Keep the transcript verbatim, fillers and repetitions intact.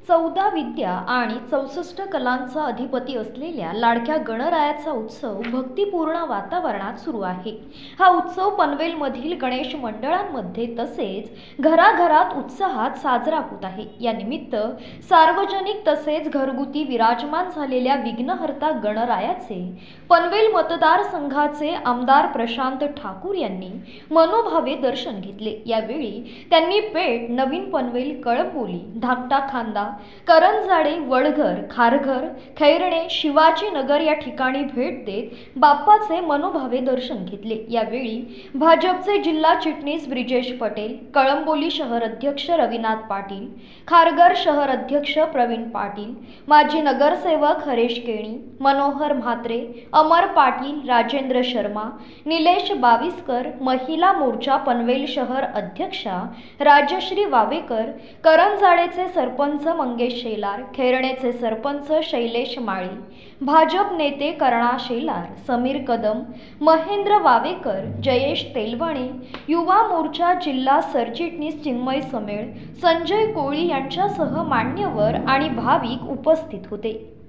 चौदा विद्या आणि चौसष्ट कलांचा अधिपती असलेल्या लाडक्या गणरायाचा उत्सव भक्तिपूर्ण वातावरणात सुरू आहे। हा उत्सव पनवेलमधील गणेश मंडळांमध्ये तसेच घराघरात उत्साहात साजरा होत आहे। या निमित्त सार्वजनिक तसेच घरगुती विराजमान झालेल्या विघ्नहर्ता गणरायाचे पनवेल मतदारसंघाचे आमदार प्रशांत ठाकूर यांनी मनोभावे दर्शन घेतले। यावेळी त्यांनी पेठ, नवीन पनवेल, कळंबोली, धाकटा खांदा, करंजाडे, वडघर, खारघर, खैरणे, शिवाजीनगर या ठिकाणी भेट देत बाप्पाचे मनोभावे दर्शन घेतले। यावेळी भाजपचे जिल्हा चिटणीस ब्रिजेश पटेल, कळंबोली शहर अध्यक्ष रविनाथ पाटील, खारघर शहर अध्यक्ष प्रवीण पाटील, माजी नगरसेवक हरेश केणी, मनोहर म्हात्रे, अमर पाटील, राजेंद्र शर्मा, निलेश बाविस्कर, महिला मोर्चा पनवेल शहर अध्यक्षा राजश्री वावेकर, करंजाडेचे सरपंच मंगेश शेलार, खैरणेचे सरपंच शैलेश माळी, भाजप नेते करणा शेलार, समीर कदम, महेंद्र वावेकर, जयेश तेलवणे, युवा मोर्चा जिल्हा सरचिटणीस चिन्मय समेळ, संजय कोळी यांच्यासह मान्यवर आणि भाविक उपस्थित होते।